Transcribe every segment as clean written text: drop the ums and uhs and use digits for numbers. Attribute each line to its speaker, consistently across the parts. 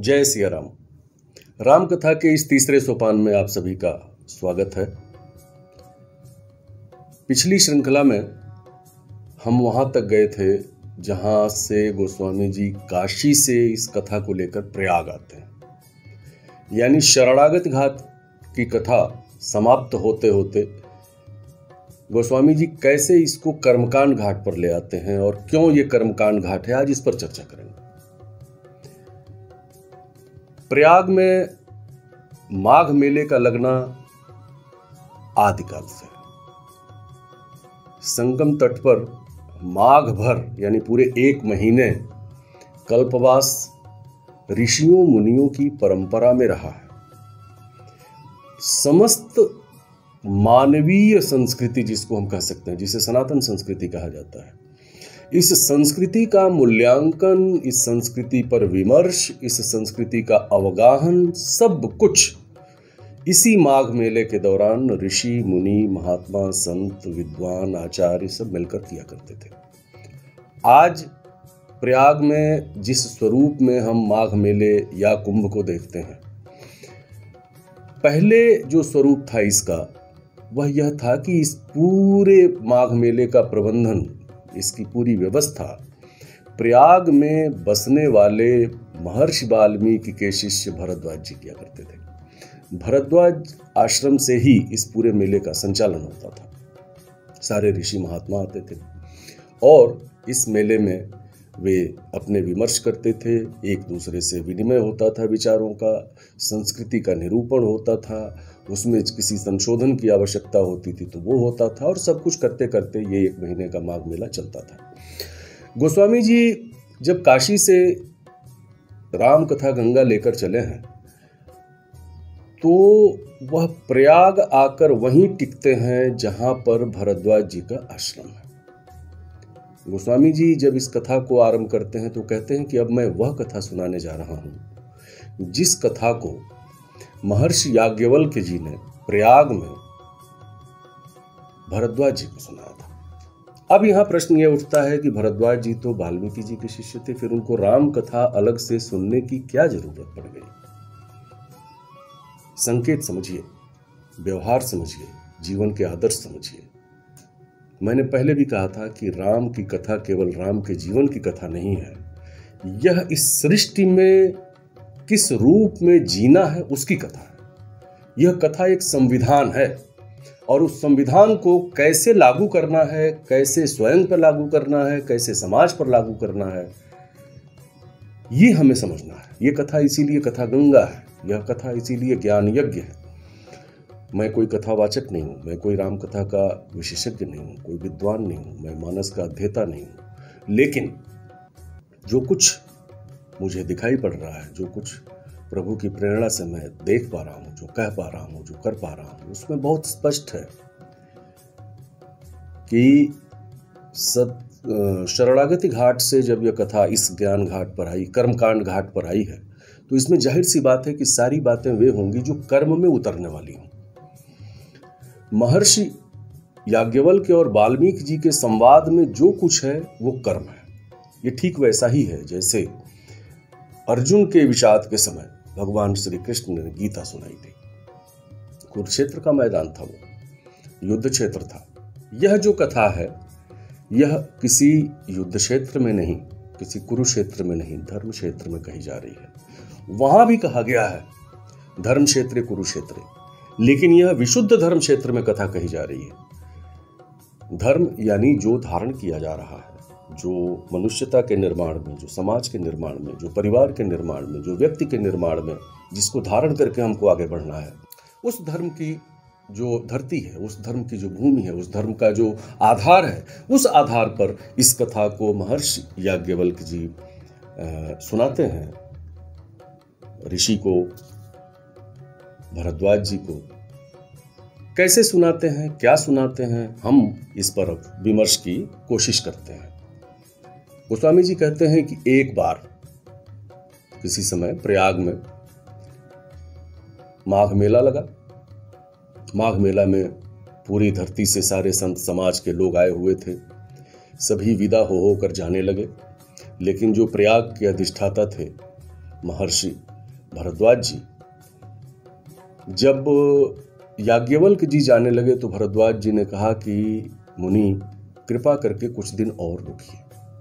Speaker 1: जय सिया राम। राम कथा के इस तीसरे सोपान में आप सभी का स्वागत है। पिछली श्रृंखला में हम वहां तक गए थे जहां से गोस्वामी जी काशी से इस कथा को लेकर प्रयाग आते हैं, यानी शरणागत घाट की कथा समाप्त होते होते गोस्वामी जी कैसे इसको कर्मकांड घाट पर ले आते हैं और क्यों ये कर्मकांड घाट है, आज इस पर चर्चा करेंगे। प्रयाग में माघ मेले का लगना आदिकाल से है। संगम तट पर माघ भर यानी पूरे एक महीने कल्पवास ऋषियों मुनियों की परंपरा में रहा है। समस्त मानवीय संस्कृति जिसको हम कह सकते हैं, जिसे सनातन संस्कृति कहा जाता है, इस संस्कृति का मूल्यांकन, इस संस्कृति पर विमर्श, इस संस्कृति का अवगाहन, सब कुछ इसी माघ मेले के दौरान ऋषि मुनि महात्मा संत विद्वान आचार्य सब मिलकर किया करते थे। आज प्रयाग में जिस स्वरूप में हम माघ मेले या कुंभ को देखते हैं, पहले जो स्वरूप था इसका वह यह था कि इस पूरे माघ मेले का प्रबंधन, इसकी पूरी व्यवस्था प्रयाग में बसने वाले महर्षि वाल्मीकि के शिष्य भरद्वाज जी किया करते थे। भरद्वाज आश्रम से ही इस पूरे मेले का संचालन होता था। सारे ऋषि महात्मा आते थे और इस मेले में वे अपने विमर्श करते थे, एक दूसरे से विनिमय होता था विचारों का, संस्कृति का निरूपण होता था, उसमें किसी संशोधन की आवश्यकता होती थी तो वो होता था, और सब कुछ करते करते ये एक महीने का माघ मेला चलता था। गोस्वामी जी जब काशी से राम कथा गंगा लेकर चले हैं तो वह प्रयाग आकर वहीं टिकते हैं जहां पर भरद्वाज जी का आश्रम है। गोस्वामी जी जब इस कथा को आरंभ करते हैं तो कहते हैं कि अब मैं वह कथा सुनाने जा रहा हूं जिस कथा को महर्षि याज्ञवल्क्य जी ने प्रयाग में भरद्वाज जी को सुनाया था। अब यहां प्रश्न यह उठता है कि भरद्वाज जी तो वाल्मीकि जी के शिष्य थे, फिर उनको राम कथा अलग से सुनने की क्या जरूरत पड़ गई? संकेत समझिए, व्यवहार समझिए, जीवन के आदर्श समझिए। मैंने पहले भी कहा था कि राम की कथा केवल राम के जीवन की कथा नहीं है, यह इस सृष्टि में किस रूप में जीना है उसकी कथा है। यह कथा एक संविधान है और उस संविधान को कैसे लागू करना है, कैसे स्वयं पर लागू करना है, कैसे समाज पर लागू करना है, ये हमें समझना है। यह कथा इसीलिए कथा गंगा है, यह कथा इसीलिए ज्ञान यज्ञ है। मैं कोई कथावाचक नहीं हूं, मैं कोई राम कथा का विशेषज्ञ नहीं हूं, कोई विद्वान नहीं हूं, मैं मानस का अध्येता नहीं हूं, लेकिन जो कुछ मुझे दिखाई पड़ रहा है, जो कुछ प्रभु की प्रेरणा से मैं देख पा रहा हूं, जो कह पा रहा हूं, जो कर पा रहा हूं, उसमें बहुत स्पष्ट है कि शरणागति घाट से जब यह कथा इस ज्ञान घाट पर आई, कर्मकांड घाट पर आई है, तो इसमें जाहिर सी बात है कि सारी बातें वे होंगी जो कर्म में उतरने वाली हों। महर्षि याज्ञवल्क्य और वाल्मीकि जी के संवाद में जो कुछ है वो कर्म है। ये ठीक वैसा ही है जैसे अर्जुन के विषाद के समय भगवान श्री कृष्ण ने गीता सुनाई थी। कुरुक्षेत्र का मैदान था, वो युद्ध क्षेत्र था। यह जो कथा है यह किसी युद्ध क्षेत्र में नहीं, किसी कुरुक्षेत्र में नहीं, धर्म क्षेत्र में कही जा रही है। वहां भी कहा गया है धर्म क्षेत्र कुरुक्षेत्र, लेकिन यह विशुद्ध धर्म क्षेत्र में कथा कही जा रही है। धर्म यानी जो धारण किया जा रहा है, जो मनुष्यता के निर्माण में, जो समाज के निर्माण में, जो परिवार के निर्माण में, जो व्यक्ति के निर्माण में, जिसको धारण करके हमको आगे बढ़ना है, उस धर्म की जो धरती है, उस धर्म की जो भूमि है, उस धर्म का जो आधार है, उस आधार पर इस कथा को महर्षि याज्ञवल्क्य जी सुनाते हैं ऋषि को, भरद्वाज जी को। कैसे सुनाते हैं, क्या सुनाते हैं, हम इस पर विमर्श की कोशिश करते हैं। गोस्वामी जी कहते हैं कि एक बार किसी समय प्रयाग में माघ मेला लगा। माघ मेला में पूरी धरती से सारे संत समाज के लोग आए हुए थे। सभी विदा हो होकर जाने लगे, लेकिन जो प्रयाग के अधिष्ठाता थे महर्षि भरद्वाज जी जब याज्ञवल्क्य जी जाने लगे तो भरद्वाज जी ने कहा कि मुनि कृपा करके कुछ दिन और रुकिए।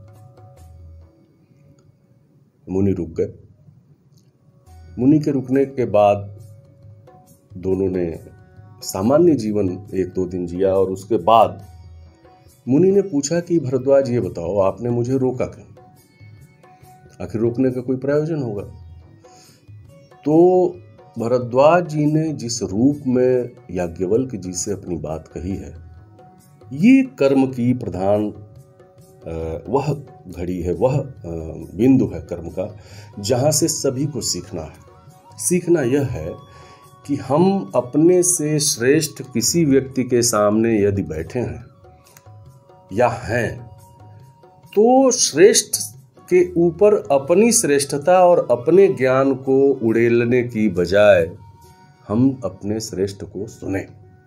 Speaker 1: मुनि रुक गए। मुनि के रुकने के बाद दोनों ने सामान्य जीवन 1-2 दिन जिया और उसके बाद मुनि ने पूछा कि भरद्वाज ये बताओ आपने मुझे रोका क्यों? आखिर रोकने का कोई प्रयोजन होगा। तो भरद्वाज जी ने जिस रूप में याज्ञवल्क्य जी से अपनी बात कही है, ये कर्म की प्रधान वह घड़ी है, वह बिंदु है कर्म का, जहां से सभी को सीखना है। सीखना यह है कि हम अपने से श्रेष्ठ किसी व्यक्ति के सामने यदि बैठे हैं या हैं, तो श्रेष्ठ के ऊपर अपनी श्रेष्ठता और अपने ज्ञान को उड़ेलने की बजाय हम अपने श्रेष्ठ को सुने।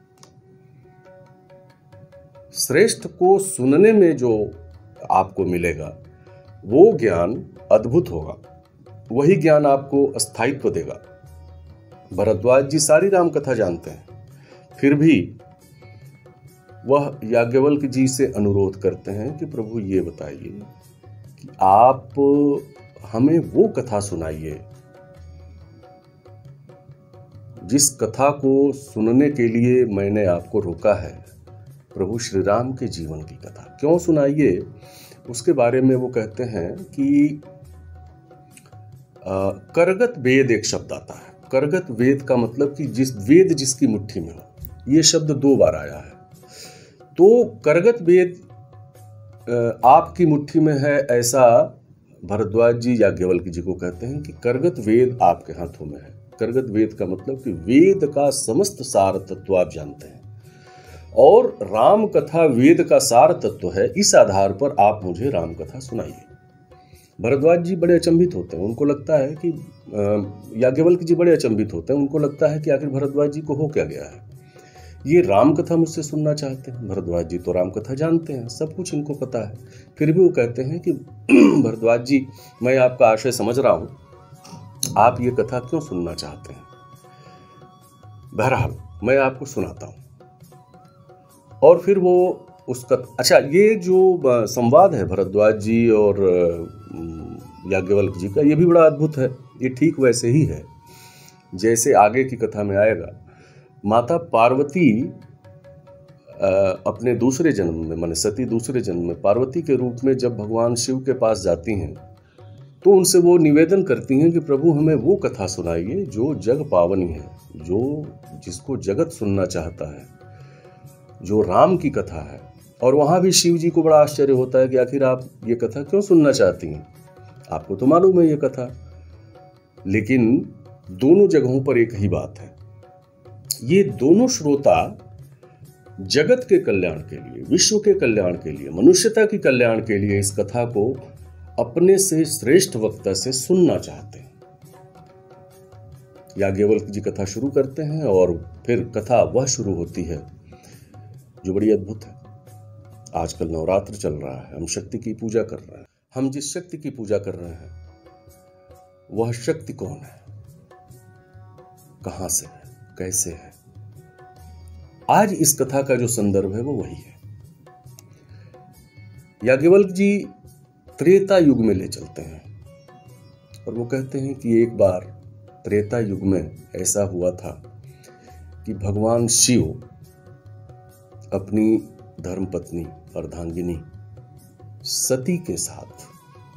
Speaker 1: श्रेष्ठ को सुनने में जो आपको मिलेगा वो ज्ञान अद्भुत होगा, वही ज्ञान आपको स्थायित्व देगा। भरद्वाज जी सारी राम कथा जानते हैं, फिर भी वह याज्ञवल्क्य जी से अनुरोध करते हैं कि प्रभु ये बताइए कि आप हमें वो कथा सुनाइए जिस कथा को सुनने के लिए मैंने आपको रोका है, प्रभु श्री राम के जीवन की कथा। क्यों सुनाइए, उसके बारे में वो कहते हैं कि करगत वेद एक शब्द आता है। करगत वेद का मतलब कि वेद जिसकी मुट्ठी में हो, ये शब्द 2 बार आया है। तो करगत वेद आपकी मुट्ठी में है, ऐसा भरद्वाज जी याज्ञवल्क्य जी को कहते हैं कि करगत वेद आपके हाथों में है। करगत वेद का मतलब कि वेद का समस्त सार तत्व आप जानते हैं और राम कथा वेद का सार तत्व है। इस आधार पर आप मुझे राम कथा सुनाइए। भरद्वाज जी बड़े अचंभित होते हैं। उनको लगता है कि याज्ञवल्क्य जी बड़े अचंभित होते हैं। उनको लगता है कि आखिर भरद्वाज जी को हो क्या गया है, ये राम कथा मुझसे सुनना चाहते हैं। भरद्वाज जी तो राम कथा जानते हैं, सब कुछ इनको पता है। फिर भी वो कहते हैं कि भरद्वाज जी, मैं आपका आशय समझ रहा हूं, आप ये कथा क्यों सुनना चाहते हैं? बहरहाल मैं आपको सुनाता हूं। और फिर वो उसका अच्छा, ये जो संवाद है भरद्वाज जी और याज्ञवल्क्य जी का, ये भी बड़ा अद्भुत है। ये ठीक वैसे ही है जैसे आगे की कथा में आएगा। माता पार्वती अपने दूसरे जन्म में, माने सती दूसरे जन्म में पार्वती के रूप में जब भगवान शिव के पास जाती हैं, तो उनसे वो निवेदन करती हैं कि प्रभु हमें वो कथा सुनाइए जो जग पावनी है, जो जिसको जगत सुनना चाहता है, जो राम की कथा है। और वहां भी शिव जी को बड़ा आश्चर्य होता है कि आखिर आप ये कथा क्यों सुनना चाहती हैं, आपको तो मालूम है ये कथा। लेकिन दोनों जगहों पर एक ही बात है, ये दोनों श्रोता जगत के कल्याण के लिए, विश्व के कल्याण के लिए, मनुष्यता के कल्याण के लिए इस कथा को अपने से श्रेष्ठ वक्ता से सुनना चाहते हैं। याज्ञवल्क्य जी कथा शुरू करते हैं और फिर कथा वह शुरू होती है जो बड़ी अद्भुत है। आजकल नवरात्र चल रहा है, हम शक्ति की पूजा कर रहे हैं। हम जिस शक्ति की पूजा कर रहे हैं वह शक्ति कौन है, कहां से है, कैसे है? आज इस कथा का जो संदर्भ है वो वही है। याज्ञवल्क्य जी त्रेता युग में ले चलते हैं और वो कहते हैं कि एक बार त्रेता युग में ऐसा हुआ था कि भगवान शिव अपनी धर्मपत्नी अर्धांगिनी सती के साथ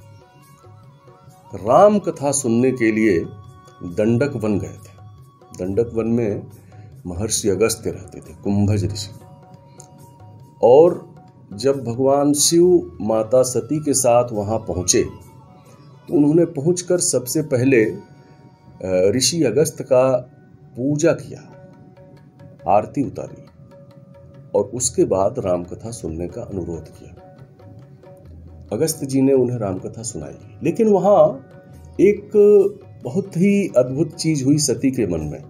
Speaker 1: राम कथा सुनने के लिए दंडक वन गए थे। दंडक वन में महर्षि अगस्त्य रहते थे, कुंभज ऋषि। और जब भगवान शिव माता सती के साथ वहां पहुंचे तो उन्होंने पहुंचकर सबसे पहले ऋषि अगस्त्य का पूजा किया, आरती उतारी और उसके बाद रामकथा सुनने का अनुरोध किया। अगस्त्य जी ने उन्हें रामकथा सुनाई। लेकिन वहां एक बहुत ही अद्भुत चीज हुई सती के मन में।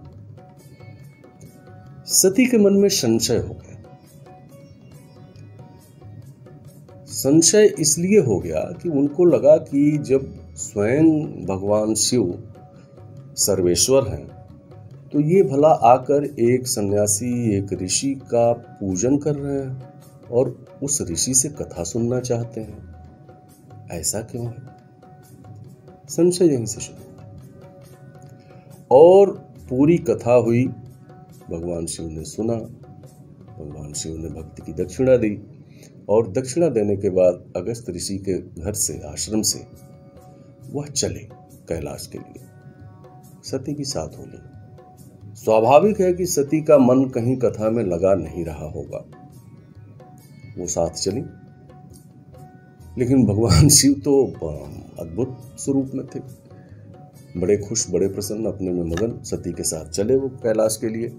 Speaker 1: सती के मन में संशय हो गया। संशय इसलिए हो गया कि उनको लगा कि जब स्वयं भगवान शिव सर्वेश्वर हैं, तो ये भला आकर एक सन्यासी, एक ऋषि का पूजन कर रहे हैं और उस ऋषि से कथा सुनना चाहते हैं, ऐसा क्यों है? संशय यहीं से शुरू। और पूरी कथा हुई, भगवान शिव ने सुना, भगवान शिव ने भक्ति की दक्षिणा दी और दक्षिणा देने के बाद अगस्त ऋषि के घर से, आश्रम से वह चले कैलाश के लिए। सती भी साथ हो ली। स्वाभाविक है कि सती का मन कहीं कथा में लगा नहीं रहा होगा, वो साथ चली। लेकिन भगवान शिव तो अद्भुत स्वरूप में थे, बड़े खुश, बड़े प्रसन्न, अपने में मगन, सती के साथ चले वो कैलाश के लिए।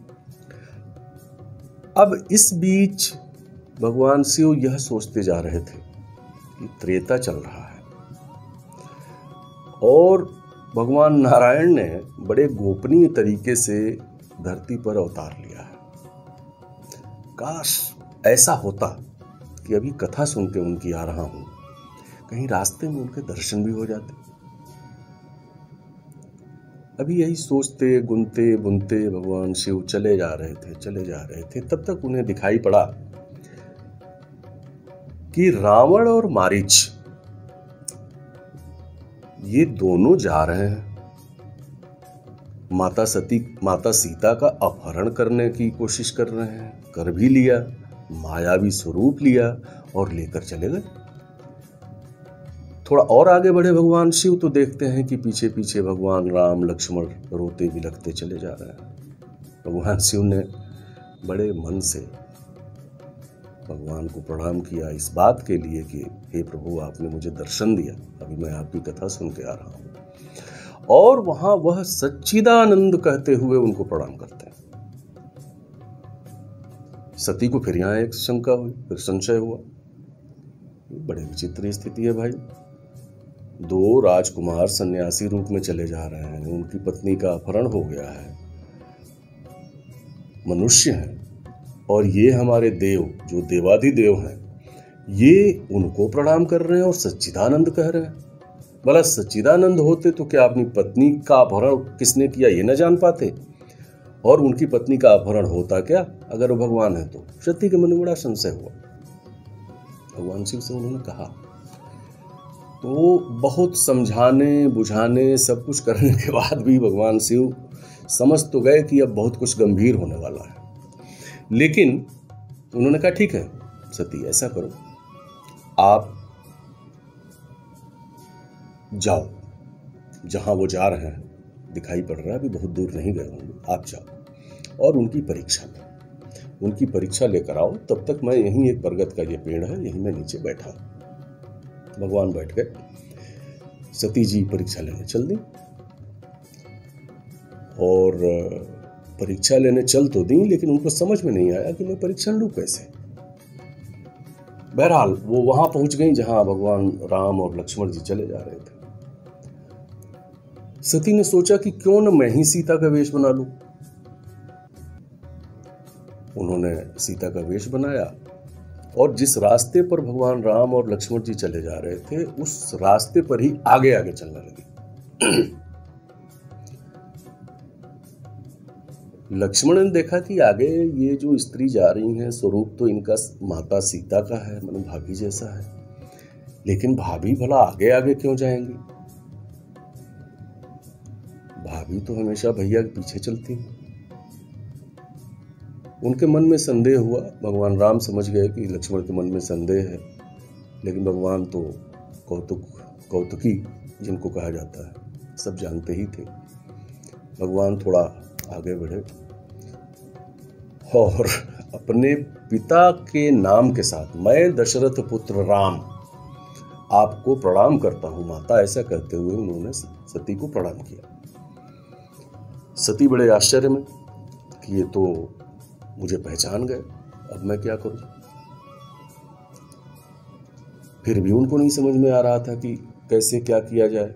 Speaker 1: अब इस बीच भगवान शिव यह सोचते जा रहे थे कि त्रेता चल रहा है और भगवान नारायण ने बड़े गोपनीय तरीके से धरती पर अवतार लिया है। काश ऐसा होता कि अभी कथा सुन के उनकी आ रहा हूं, कहीं रास्ते में उनके दर्शन भी हो जाते। अभी यही सोचते, गुनते बुनते भगवान शिव चले जा रहे थे। तब तक उन्हें दिखाई पड़ा कि रावण और मारीच ये दोनों जा रहे हैं माता सीता का अपहरण करने की कोशिश कर रहे हैं। कर भी लिया, मायावी स्वरूप लिया और लेकर चले गए। थोड़ा और आगे बढ़े भगवान शिव तो देखते हैं कि पीछे पीछे भगवान राम, लक्ष्मण रोते बिलखते चले जा रहे हैं। भगवान शिव ने बड़े मन से भगवान को प्रणाम किया इस बात के लिए कि हे प्रभु, आपने मुझे दर्शन दिया, अभी मैं आपकी कथा सुन के आ रहा हूं। और वहां वह सच्चिदानंद कहते हुए उनको प्रणाम करते हैं। सती को फिर यहां एक शंका हुई, फिर संशय हुआ। बड़े विचित्र स्थिति है भाई, दो राजकुमार सन्यासी रूप में चले जा रहे हैं, उनकी पत्नी का अपहरण हो गया है, मनुष्य हैं, और ये हमारे देव जो देवाधिदेव हैं, ये उनको प्रणाम कर रहे हैं और सच्चिदानंद कह रहे हैं। भला सच्चिदानंद होते तो क्या अपनी पत्नी का अपहरण किसने किया ये न जान पाते? और उनकी पत्नी का अपहरण होता क्या अगर वो भगवान है तो? सती के मन में बड़ा संशय हुआ। भगवान शिव से उन्होंने कहा, तो बहुत समझाने बुझाने सब कुछ करने के बाद भी भगवान शिव समझ तो गए कि अब बहुत कुछ गंभीर होने वाला है। लेकिन उन्होंने कहा, ठीक है सती, ऐसा करो, आप जाओ, जहां वो जा रहे हैं दिखाई पड़ रहा है, अभी बहुत दूर नहीं गए होंगे, आप जाओ और उनकी परीक्षा लो, उनकी परीक्षा लेकर आओ। तब तक मैं यहीं, एक बरगद का ये पेड़ है, यहीं मैं नीचे बैठा हूं। भगवान बैठ गए, सती जी परीक्षा लेने चल दी और परीक्षा लेने चल तो दी, लेकिन उनको समझ में नहीं आया कि मैं परीक्षा लूं कैसे। बहरहाल वो वहां पहुंच गई जहां भगवान राम और लक्ष्मण जी चले जा रहे थे। सती ने सोचा कि क्यों न मैं ही सीता का वेश बना लूं। उन्होंने सीता का वेश बनाया और जिस रास्ते पर भगवान राम और लक्ष्मण जी चले जा रहे थे उस रास्ते पर ही आगे आगे चलने लगी। लक्ष्मण ने देखा कि आगे ये जो स्त्री जा रही हैं, स्वरूप तो इनका माता सीता का है, मतलब भाभी जैसा है, लेकिन भाभी भला आगे आगे क्यों जाएंगी? भाभी तो हमेशा भैया के पीछे चलती हैं। उनके मन में संदेह हुआ। भगवान राम समझ गए कि लक्ष्मण के मन में संदेह है, लेकिन भगवान तो कौतुकी जिनको कहा जाता है, सब जानते ही थे। भगवान थोड़ा आगे बढ़े और अपने पिता के नाम के साथ, मैं दशरथ पुत्र राम आपको प्रणाम करता हूं माता, ऐसा कहते हुए उन्होंने सती को प्रणाम किया। सती बड़े आश्चर्य में कि ये तो मुझे पहचान गए, अब मैं क्या करूं? फिर भी उनको नहीं समझ में आ रहा था कि कैसे क्या किया जाए।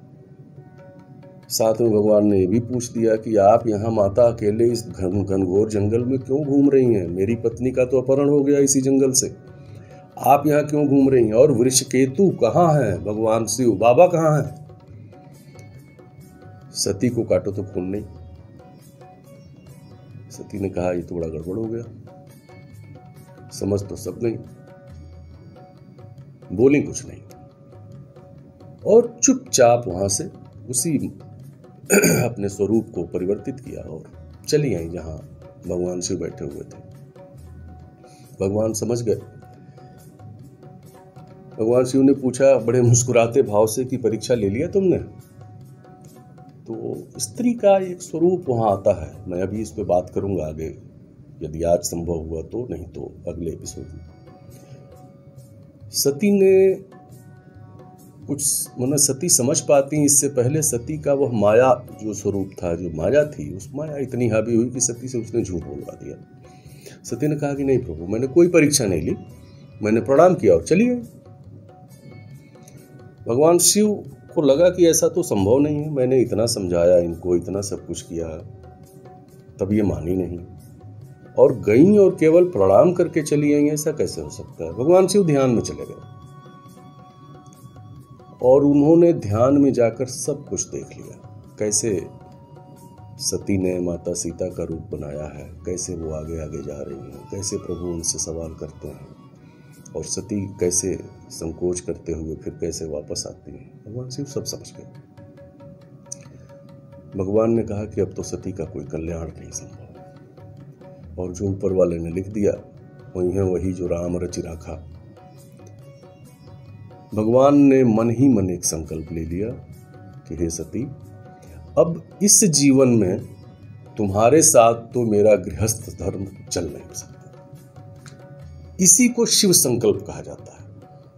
Speaker 1: साथ में भगवान ने ये भी पूछ दिया कि आप यहाँ माता अकेले इस घनघोर जंगल में क्यों घूम रही हैं? मेरी पत्नी का तो अपहरण हो गया इसी जंगल से, आप यहाँ क्यों घूम रही हैं? और वृषकेतु कहाँ हैं? भगवान शिव बाबा कहाँ हैं? सती को काटो तो खून नहीं। सती ने कहा ये तो बड़ा गड़बड़ हो गया, समझ तो सब नहीं, बोली कुछ नहीं और चुपचाप वहां से उसी अपने स्वरूप को परिवर्तित किया और चली आई जहां भगवान शिव बैठे हुए थे। भगवान समझ गए। भगवान शिव ने पूछा बड़े मुस्कुराते भाव से कि परीक्षा ले लिया तुमने? तो स्त्री का एक स्वरूप वहां आता है। मैं अभी इस पे बात करूंगा आगे, यदि आज संभव हुआ तो, नहीं तो अगले एपिसोड में। सती ने कुछ मतलब सती समझ पाती, इससे पहले सती का वह माया जो स्वरूप था, जो माया थी, उस माया इतनी हावी हुई कि सती से उसने झूठ बोलवा दिया। सती ने कहा कि नहीं प्रभु, मैंने कोई परीक्षा नहीं ली, मैंने प्रणाम किया और चली गई। भगवान शिव को लगा कि ऐसा तो संभव नहीं है, मैंने इतना समझाया इनको, इतना सब कुछ किया, तब ये मानी नहीं और गई और केवल प्रणाम करके चली गई, ऐसा कैसे हो सकता है? भगवान शिव ध्यान में चले गए और उन्होंने ध्यान में जाकर सब कुछ देख लिया, कैसे सती ने माता सीता का रूप बनाया है, कैसे वो आगे आगे जा रही हैं, कैसे प्रभु उनसे सवाल करते हैं और सती कैसे संकोच करते हुए फिर कैसे वापस आती है। भगवान शिव सब समझ गए। भगवान ने कहा कि अब तो सती का कोई कल्याण नहीं संभव और जो ऊपर वाले ने लिख दिया वही है वही जो राम रचि राखा। भगवान ने मन ही मन एक संकल्प ले लिया कि हे सती, अब इस जीवन में तुम्हारे साथ तो मेरा गृहस्थ धर्म चल नहीं सकता। इसी को शिव संकल्प कहा जाता है।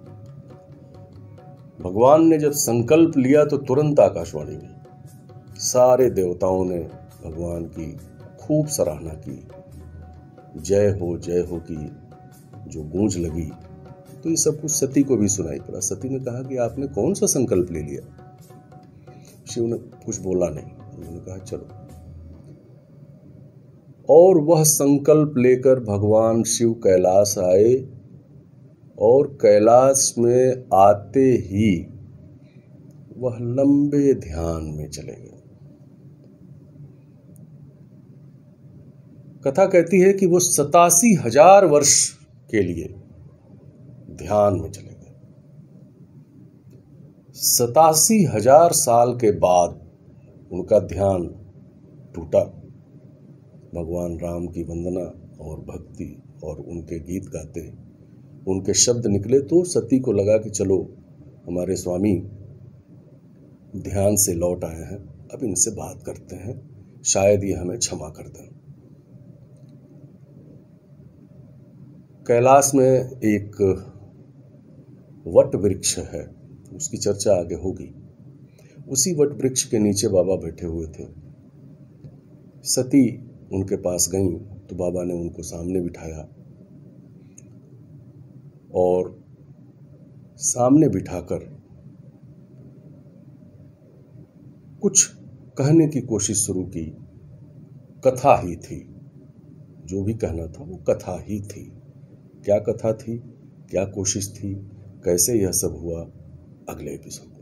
Speaker 1: भगवान ने जब संकल्प लिया तो तुरंत आकाशवाणी में सारे देवताओं ने भगवान की खूब सराहना की, जय हो की जो गूंज लगी, तो ये सब कुछ सती को भी सुनाई पड़ा। सती ने कहा कि आपने कौन सा संकल्प ले लिया? शिव ने कुछ बोला नहीं, उन्होंने कहा चलो। और वह संकल्प लेकर भगवान शिव कैलाश आए और कैलाश में आते ही वह लंबे ध्यान में चले गए। कथा कहती है कि वो 87,000 वर्ष के लिए ध्यान में चले गए। 87,000 साल के बाद उनका ध्यान टूटा। भगवान राम की वंदना और भक्ति और उनके गीत गाते, उनके शब्द निकले तो सती को लगा कि चलो हमारे स्वामी ध्यान से लौट आए हैं, अब इनसे बात करते हैं, शायद ये हमें क्षमा कर दें। कैलाश में एक वट वृक्ष है, उसकी चर्चा आगे होगी। उसी वट वृक्ष के नीचे बाबा बैठे हुए थे। सती उनके पास गई तो बाबा ने उनको सामने बिठाया और सामने बिठाकर कुछ कहने की कोशिश शुरू की। कथा ही थी, जो भी कहना था वो कथा ही थी। क्या कथा थी, क्या कोशिश थी, कैसे यह सब हुआ, अगले एपिसोड में।